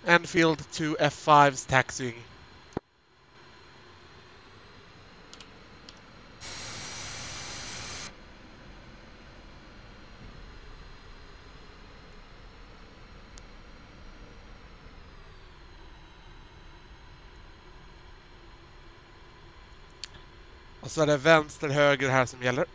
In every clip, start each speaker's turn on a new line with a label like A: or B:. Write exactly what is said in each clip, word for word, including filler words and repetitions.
A: Enfield to F five's taxiing. Och så är det vänster, höger här som gäller.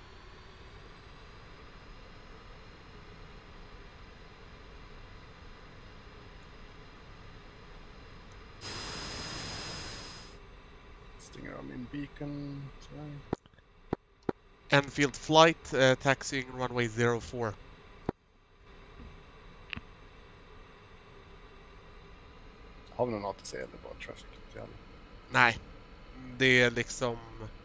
B: Stänger av min beacon. Sådär.
A: Enfield flight, uh, taxiing runway zero four.
B: Har vi någon A T C eller bara traffic?
A: Nej, det är liksom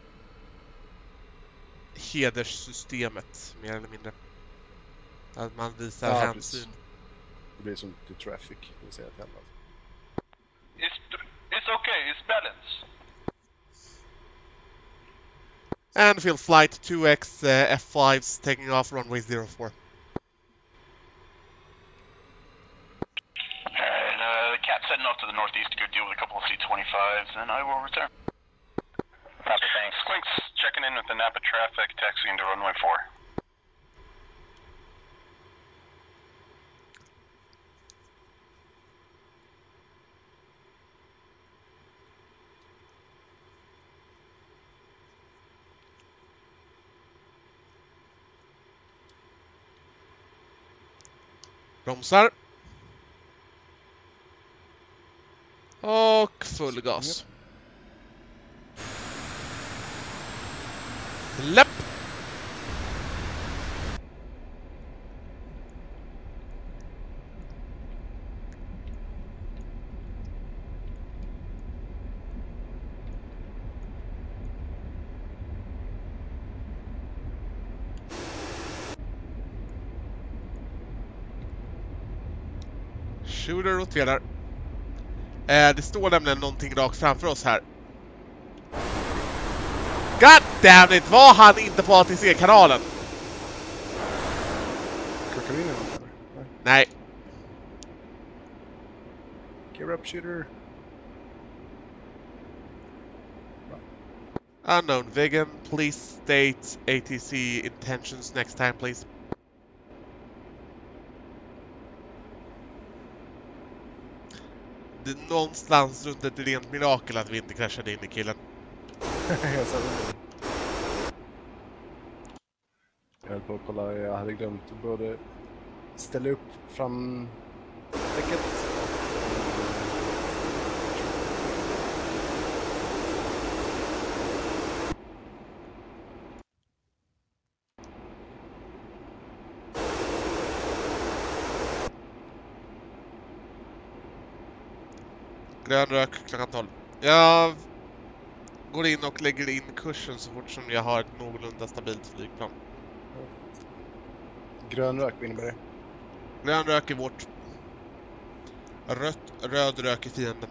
A: hederssystemet mer eller mindre. Att man visar
B: ja,
A: hänsyn.
B: Precis. Det blir som till traffic, det vill säga till alla.
C: It's, it's okay, it's balance.
A: Enfield flight two X uh, F fives taking off runway zero four.
C: Alright, uh, the cat's heading off to the northeast to go deal with a couple of C twenty-fives, and I will return. Copy, thanks. Squinks checking in with the Napa traffic, taxiing to runway four.
A: Bromsar. Och full gas. Släpp! Shooter roterar. Eh, det står nämligen någonting rakt framför oss här. God damn it, var han inte på A T C-kanalen?
B: Krockar vi in i något eller?
A: Nej.
B: Gear up shooter.
A: Unknown vegan, please state A T C intentions next time please. Det är någonstans runt ett rent mirakel att vi inte kraschade in i killen.
B: jag sa det. Jag höll på att kolla, jag hade glömt att både ställa upp fram däcket.
A: Grön rök klockan tolv. Jag går in och lägger in kursen så fort som jag har ett någorlunda stabilt flygplan.
B: Grön rök, vad innebär det?
A: Grön rök är vårt. Rött, röd rök är fienden.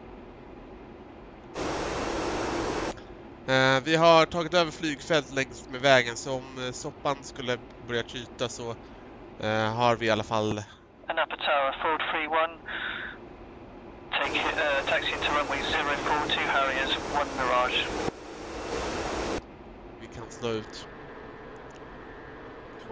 A: Eh, vi har tagit över flygfält längs med vägen, så om eh, soppan skulle börja kyta så eh, har vi i alla fall...
D: And Upper Tower, four three one. Take uh, taxi to runway zero four, two Harriers, one Mirage.
A: Vi kan slå ut.
B: Två.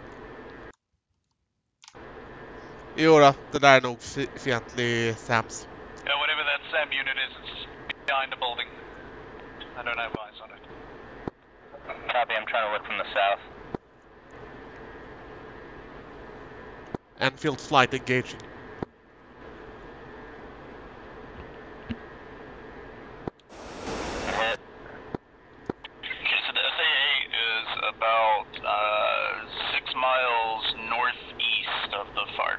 A: Jo då, det där är nog fi fientlig Sams.
C: Yeah, whatever that SAM unit is, it's behind the building. I don't have eyes on it.
D: Copy, I'm trying to look from the south.
A: Enfield flight engaging.
C: Okay, so the S A A is about uh, six miles northeast of the fart.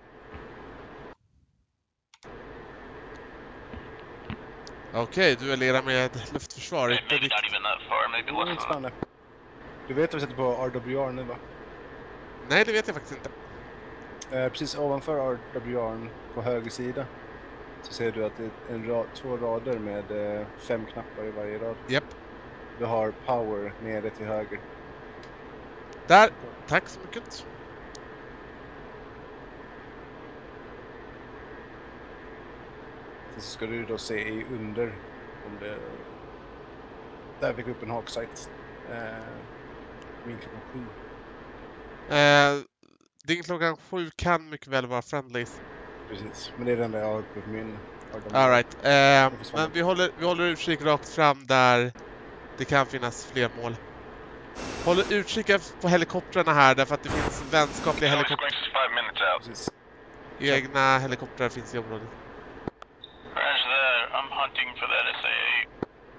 A: Okej, okay, duellerar med luftförsvar.
C: Maybe not even that far, maybe
B: Det är
C: less
B: inte
C: than that.
B: spännande. Du vet att vi sätter på R W R nu va?
A: Nej, det vet jag faktiskt inte.
B: Eh, precis ovanför R W R på höger sida så ser du att det är en rad, två rader med eh, fem knappar i varje rad.
A: Japp.
B: Du har power nere till höger.
A: Där, tack så mycket.
B: Och så ska du då se i under om det... Där fick upp en hawksight. Eh, min klockan sju.
A: Eh, din klockan sju kan mycket väl vara friendlies.
B: Precis, men det är den där jag har uppe på min...
A: All right. Eh, men vi håller, vi håller utkik rakt fram där det kan finnas fler mål. Håller utkik på helikoptrarna här därför att det finns vänskapliga helikoptrar.
B: Precis.
A: Egna helikoptrar finns i området.
C: Roger that. I'm hunting for that S A A.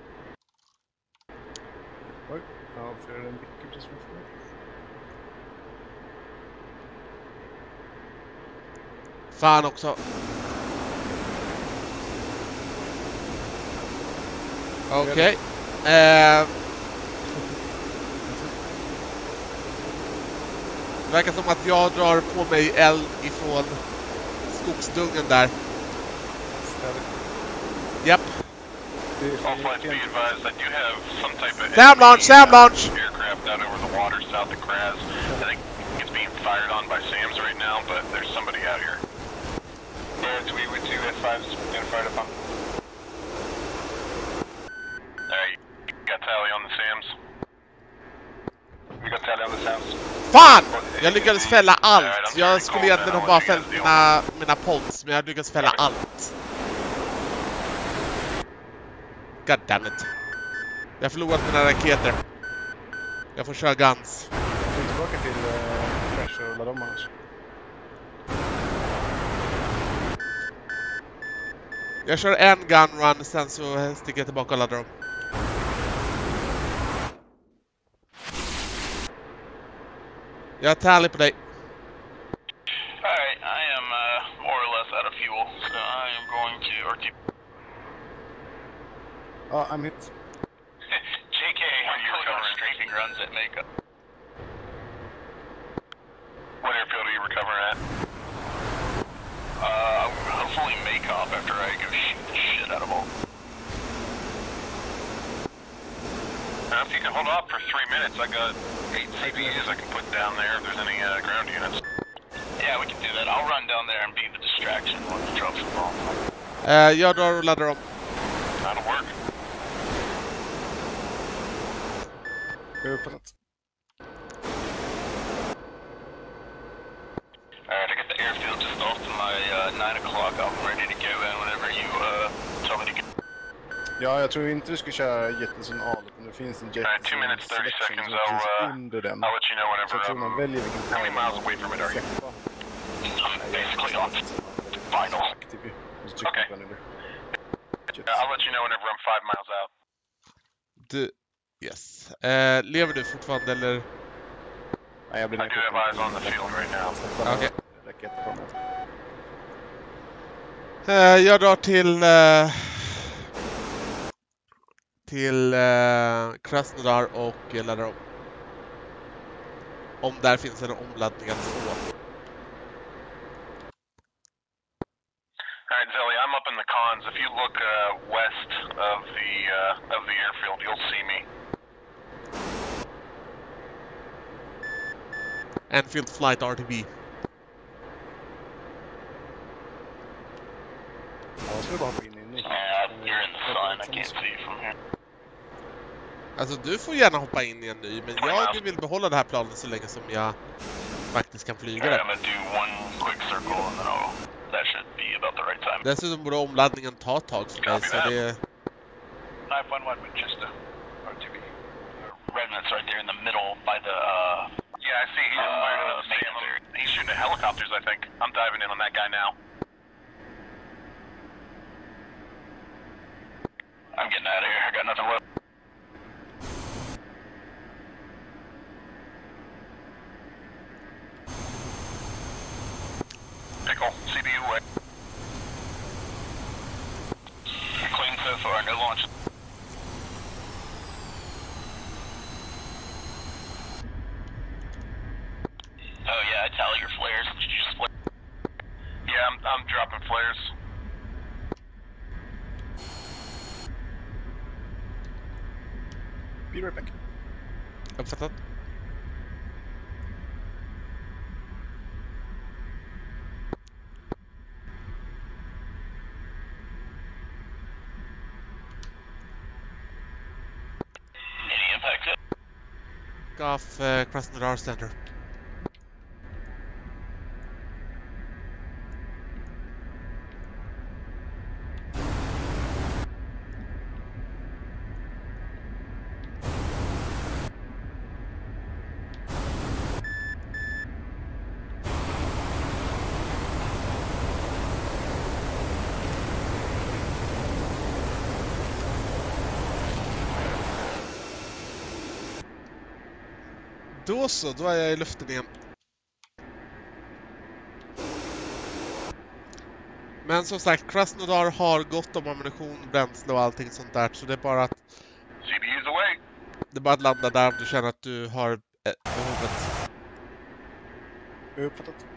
B: Oj, jag avfyrar en bicke precis framför mig.
A: Fan också. Okej. Okay. Eh, det verkar som att jag drar på mig eld ifrån skogsdungen där. Japp.
C: All flights be advised that you have some type of
A: Sam launch, Sam launch!
C: aircraft out over the water south of Kraz. I think it's being fired on by SAMs right now, but there's somebody out here. Yeah, it's we with two F fives being fired upon. Alright, you got tally on the SAMs. We got tally on the SAMs.
A: Fan! Jag lyckades fälla allt. Jag skulle egentligen ha bara fällt mina, mina pods, men jag lyckades fälla allt. God damn it. Jag har förlorat mina raketer. Jag får köra guns.
B: Jag är tillbaka till uh, Crash och rulla dem annars.
A: Jag kör en gun run, sen så sticker jag tillbaka och laddar dem. Jag har tally på dig.
C: Alright, I am uh, more or less out of fuel, so I am going to R T.
B: Ja, I'm hit.
C: J K, I'm going on strafing runs at Maykop. What airfield are you recovering at? Uh, hopefully Maykop after I go shoot the shit out of all. Now, if you can hold off for three minutes, I got eight C V As I can put down there if there's any uh, ground units. Yeah, we can do that. I'll run down there and be the distraction when the drops the bomb.
A: Uh, jag drar och laddar dem.
C: That'll work.
B: Jag är uppåt.
C: Alright, I got the airfield just off to my uh, nine o'clock. I'm ready to go in whenever you uh, tell me to go.
B: Ja, jag tror inte du ska köra Jetson A, utan det finns en
C: Alright, two
B: Jetson
C: minutes, thirty
B: selection
C: seconds.
B: som
C: I'll,
B: finns
C: uh,
B: under den.
C: I'll let you know
B: Så
C: whenever.
B: jag tror man
C: Um,
B: väljer vilken
C: how many miles away from it are you? I'm basically on final. Okay. Yeah, I'll let you know whenever I'm five miles out.
A: Du, yes. Uh, lever du fortfarande eller?
B: Nej, jag blir
C: I do have eyes on the field right now.
B: Okej.
A: Uh, jag drar till uh, till uh, Krasnodar och uh, laddar om. Om där finns en omladdning att få.
C: Alright, Zelly, I'm up in the cons. If you look uh, west of the uh, of the airfield, you'll see me.
A: Enfield Flight R T B.
B: Jag skulle bara hoppa in i en ny.
C: Yeah, you're in the sun. I can't see you from here.
A: Alltså du får gärna hoppa in i en ny, men jag vill behålla det här planet så länge som jag faktiskt kan flyga
C: Alright,
A: det.
C: I'm gonna do one quick circle and then I'll... That should be about the right time.
A: Dessutom borde omladdningen ta ett tag för mig, så det...
C: nine one one Winchester, R T B. Redmond's right there in the middle by the, uh... Yeah, I see he's uh, firing at the Sam. He's shooting at helicopters, I think. I'm diving in on that guy now. I'm getting out of here. I got nothing left. Pickle, C B U away. Clean so far, no launch. Oh yeah, I tally your flares. Did you just flare? Yeah, I'm, I'm dropping flares.
B: Be right back.
A: Uppfattat? take off uh, Krasnodar Center. Då så, då är jag i luften igen. Men som sagt, Krasnodar har gott om ammunition, bränsle och allting sånt där. Så det är bara att...
C: C B U's away.
A: Det är bara att landa där om du känner att du har eh, behovet.
B: Uppfattat.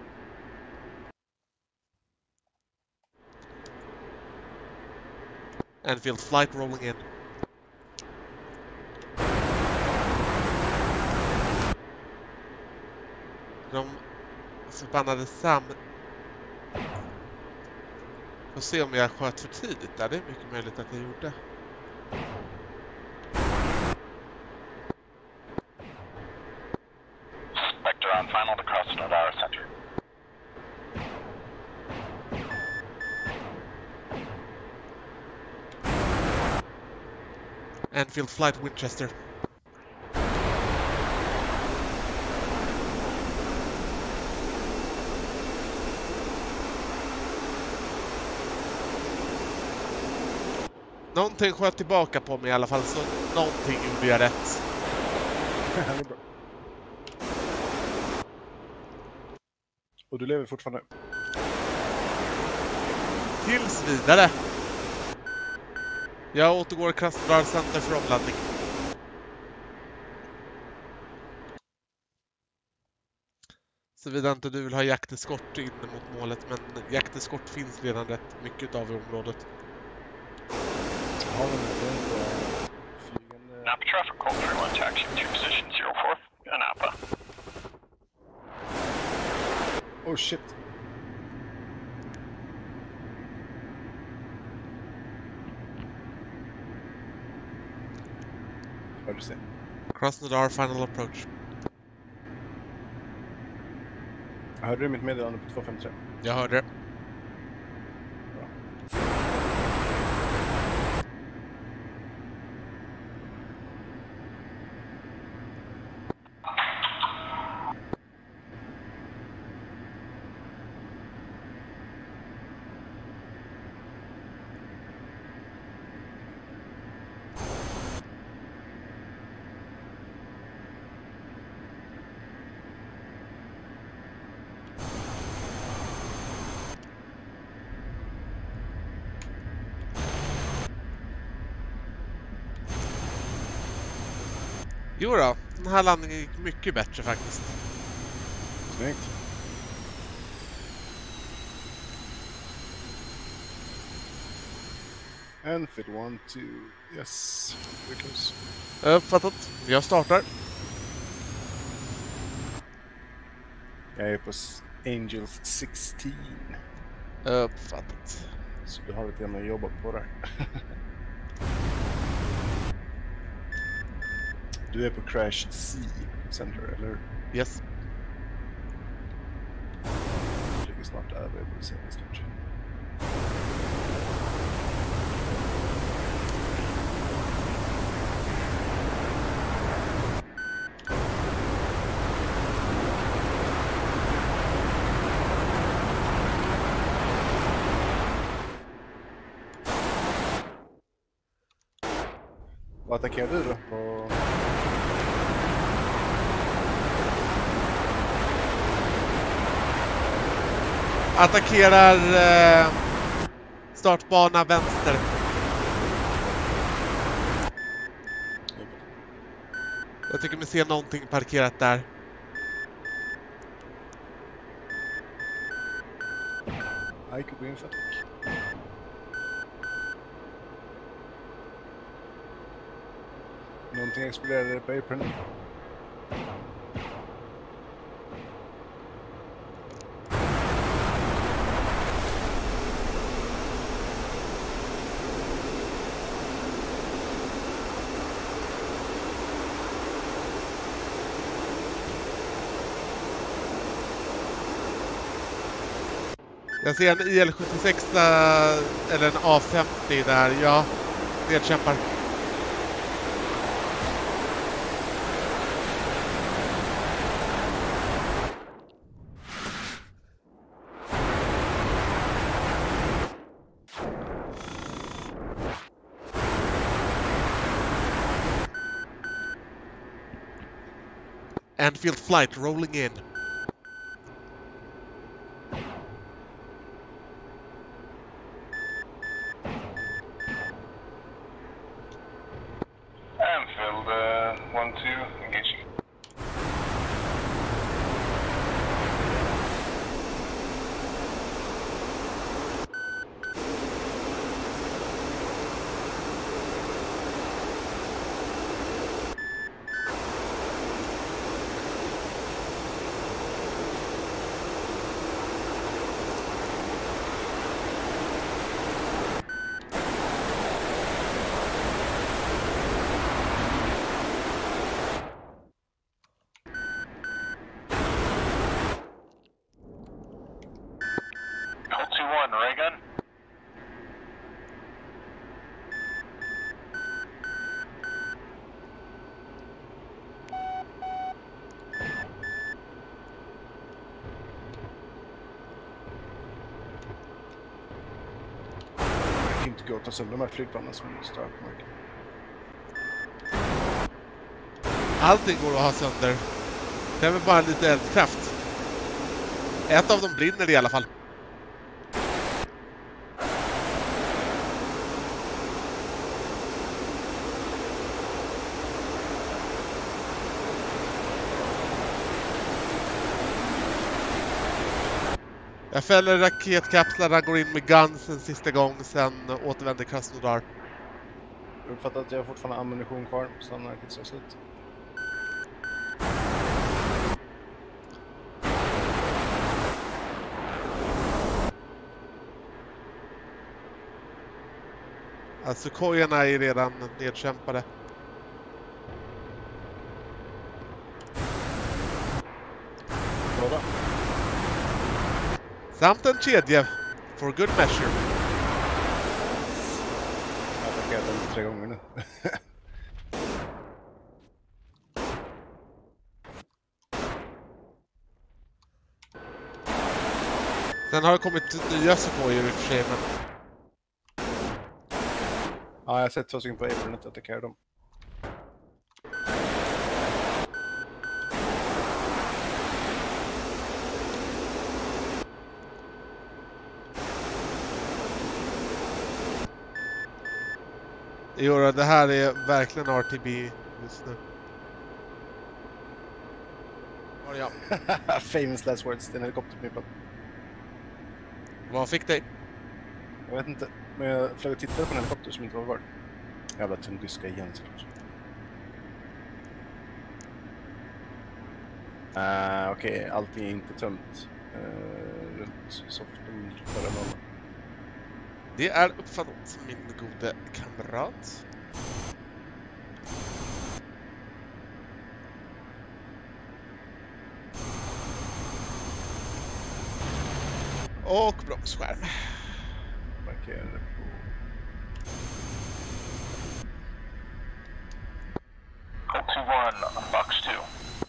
A: Enfield flight rolling in. De förbannade Sam. Får se om jag sköt för tidigt där. Det är mycket möjligt att jag gjorde.
C: Spectre on final to Krasnodar Center.
A: Enfield flight Winchester. Någonting sköt tillbaka på mig i alla fall, så någonting gjorde jag rätt.
B: Det är bra. Och du lever fortfarande?
A: Tills vidare. Jag återgår Krasnodar Center för omladdning. Såvida inte du vill ha jakteskort in mot målet, men jakteskort finns redan rätt mycket av i området.
B: Ja, men det är inte flygande...
C: Napa traffic call three one taxi to position zero four. Napa.
B: Oh shit. Hör du se?
A: Krasnodar final approach.
B: Hörde du mitt meddelande på två fem tre?
A: Jag hörde det.
B: Bra.
A: Jo då, den här landningen gick mycket bättre faktiskt.
B: Snyggt. Enfield one, two, yes, we're close.
A: Uppfattat. Jag startar.
B: Jag är på s- Angels sexton.
A: Uppfattat.
B: Så du har lite grann att jobba på där. Du är på Crash C Center, eller?
A: Yes.
B: Jag flyger snart över på C snart. Vad attackerar du då? På...
A: Attackerar eh, startbana vänster. Jag tycker mig se någonting parkerat där.
B: I could be in fact. Någonting exploderade på apron.
A: Jag ser en I L sjuttiosex eller en A femtio där. Ja, nedkämpar. Anfield flight rolling in.
C: Anfield, uh, one two, engaging. two one, ray gun.
B: Jag kan inte gå och ta sönder de här flygplanen som stör på marken.
A: Allting går att ha sönder. Det är väl bara lite eldkraft. Ett av dem brinner i alla fall. Jag fäller raketkapslarna, går in med guns en sista gång, sen återvänder Krasnodar.
B: Jag uppfattar att jag har fortfarande ammunition kvar, så när det ser slut.
A: Alltså kojarna är redan nedkämpade.
B: Båda.
A: Samt en kedja, for good measure.
B: Jag har attackerat den tre gånger nu.
A: Sen har det kommit nya Sequoier i och för sig, men...
B: Ja, jag har sett två stycken på Apron och attackerar dem.
A: Jo, det här är verkligen R T B just nu. Var jag?
B: Famous last words, det är en helikopter på min plats.
A: Vad fick dig?
B: Jag vet inte, men jag flög och tittade på en helikopter som inte var kvar. Jävla tunguska igen såklart. Uh, Okej, okay. Allting är inte tömt uh, runt soften förra månaden.
A: Det är uppfattat, min gode kamrat. Och bromsskärm.
B: Markerar det på...
C: two one, box two.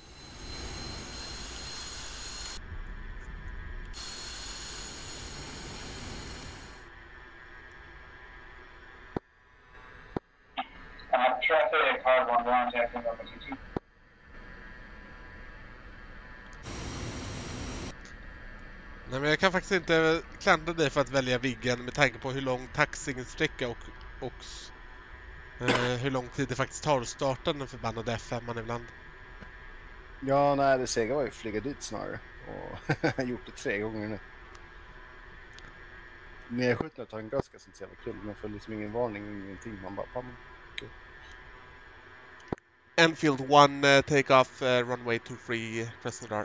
E: Uh, traffic, hard one, ground, tapping over two two.
A: Nej, men jag kan faktiskt inte klandra dig för att välja Viggen med tanke på hur lång taxingssträcka och, och eh, hur lång tid det faktiskt tar att starta den förbannade F fem ibland.
B: Ja, nej, det sega var ju flyga dit snarare. Och jag har gjort det tre gånger nu. Nedskjutna tar en gas ska inte så jävla kul. Man får liksom ingen varning, ingenting. Man bara, pam. Okay.
A: Enfield one, uh, take off, uh, runway two three, Krasnodar.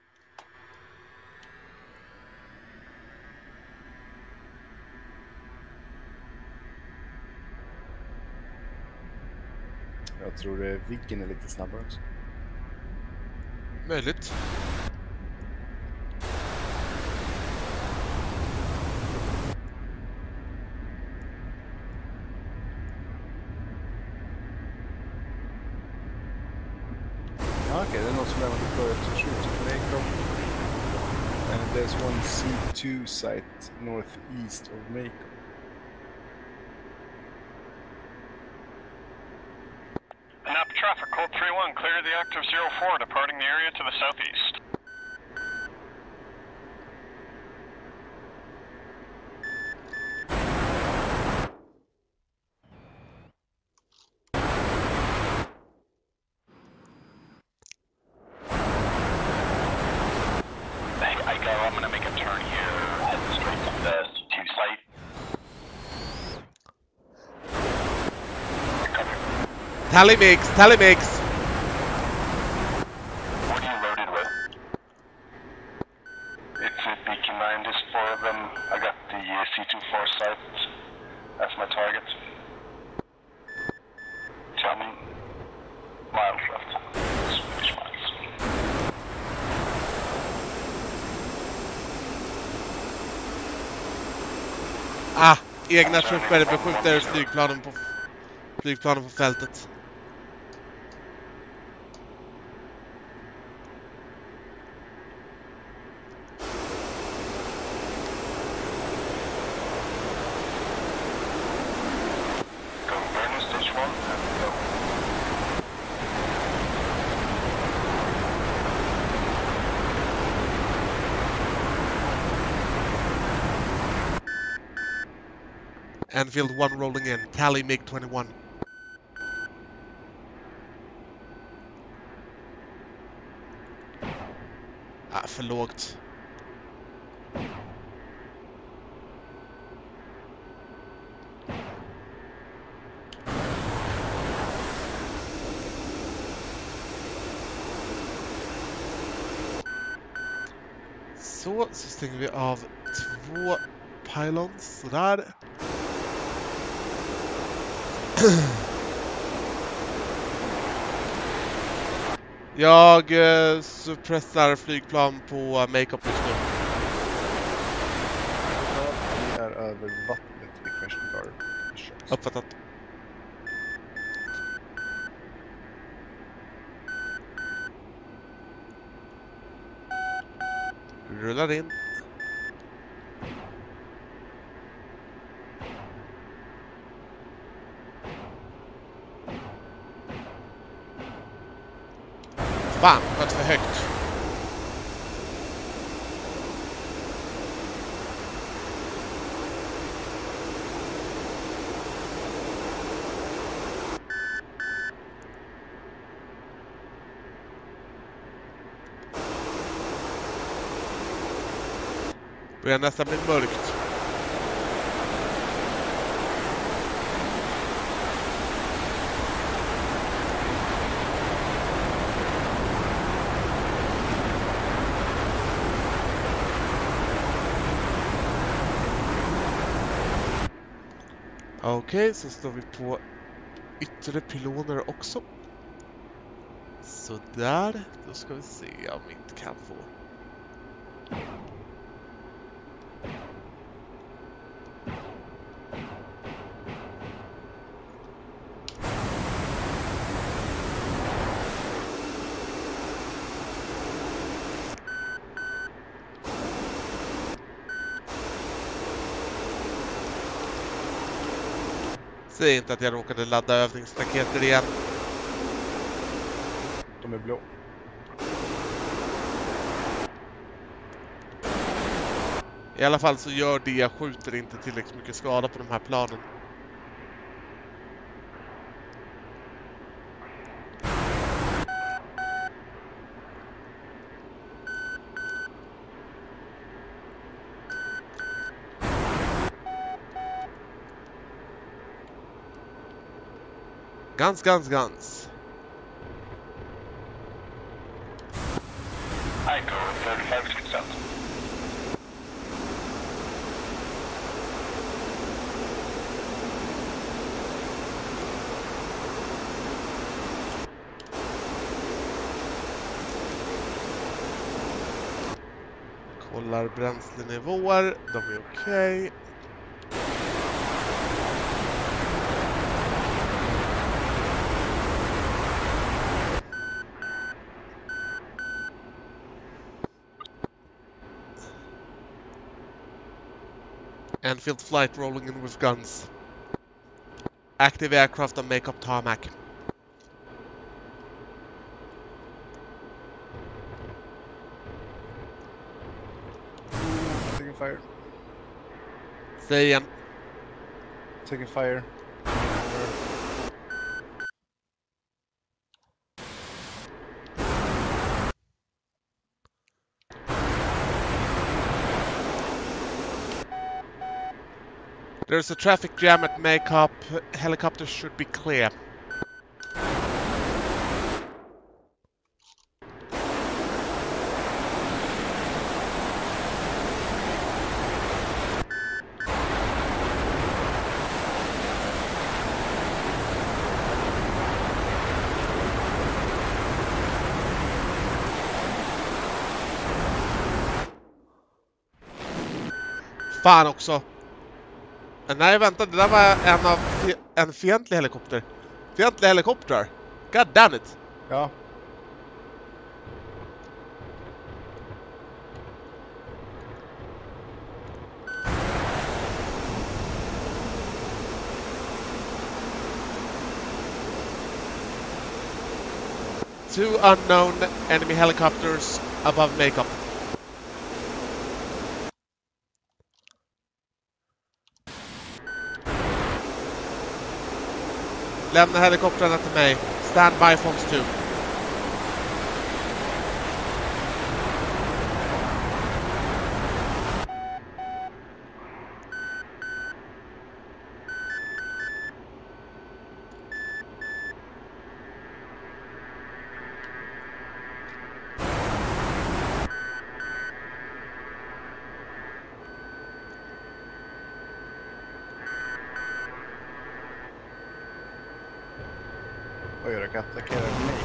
B: Jag tror eh, Viggen är lite snabbare också.
A: Möjligt.
B: There's one C two site northeast of Maykop.
C: Nap traffic, code three one, clear the active zero four, departing the area to the southeast. I go, I'm gonna make a turn here, heading straight to the C two site.
A: Tally mix, tally mix.
C: What are you loaded with? It's a Beacon nine, just four of them. I got the uh, C two four site. That's my target. Tell me. Miles left. Swedish miles.
A: Ah, egna trupper beskjuter flygplanen på flygplanen på fältet.
C: Go burn stage one and go.
A: Anfield one rolling in. Tally MiG twenty-one. Ah, för lågt. Så, så stänger vi av två pylons. Sådär. Jag eh, suppressar flygplan på Maykop just nu.
B: Vi är över vattnet vid Question Guard.
A: Uppfattat. Rullar in. Fan, det var för högt. Börjar nästan bli mörkt. Okej, okay, så står vi på yttre pyloner också. Så där, då ska vi se om vi inte kan få. Säg inte att jag råkade ladda övningsraketer igen.
B: De är blå.
A: I alla fall så gör det jag skjuter inte tillräckligt mycket skada på de här planen. Gans, gans, gans.
C: I go thirty-five six out.
A: Kollar bränslenivåer, de är okej. Okay. Enfield flight rolling in with guns. Active aircraft on Maykop tarmac.
B: Taking fire.
A: Säg igen.
B: Taking fire.
A: There's a traffic jam at Maykop. Helicopters should be clear. Fan också. Nej, vänta, det där var en av en fientlig helikopter. Fientliga helikoptrar. God damn it.
B: Ja.
A: Two unknown enemy helicopters above Maykop. Lämna helikoptrarna till mig. Stand by Fox two.
B: Oj, jag kan attackera mig.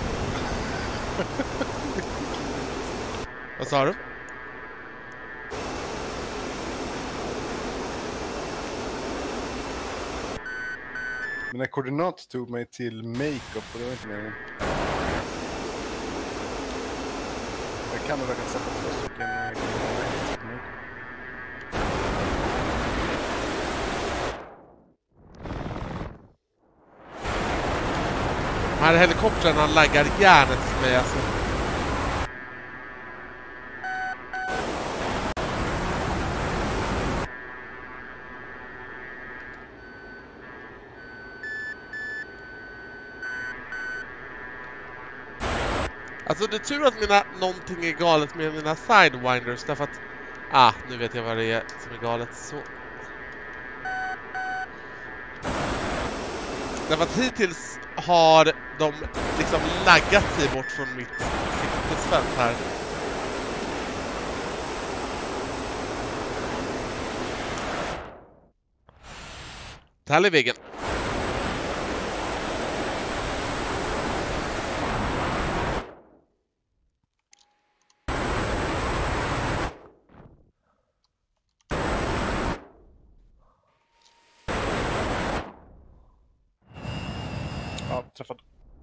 A: Vad sa du?
B: Mina koordinat tog mig till Maykop och det var inte meningen. Jag kan nog råkat sätta två stycken.
A: De här helikoptrarna laggar järnet för mig alltså. Alltså det är tur att mina, någonting är galet med mina sidewinders därför att... Ah, nu vet jag vad det är som är galet. Så... Därför att hittills har de liksom laggat sig bort från mitt siktesfält här. Tallyviggen.
B: Ja, träffad.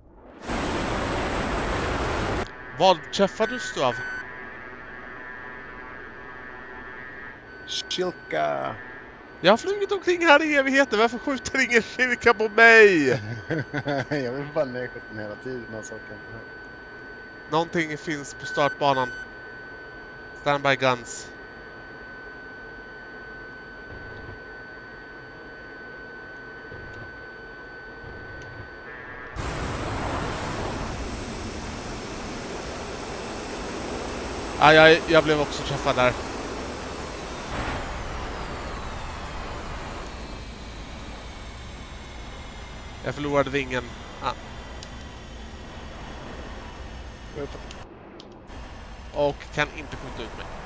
A: Vad träffade du av?
B: Kylka!
A: Jag har flugit omkring här i evigheter. Varför skjuter ingen kyrka på mig?
B: Jag vill bara nedskjuta hela tiden. Alltså,
A: Någonting finns på startbanan. Standby guns. Ah, jag, jag blev också träffad där. Jag förlorade vingen. Ah. Och kan inte skjuta ut mig.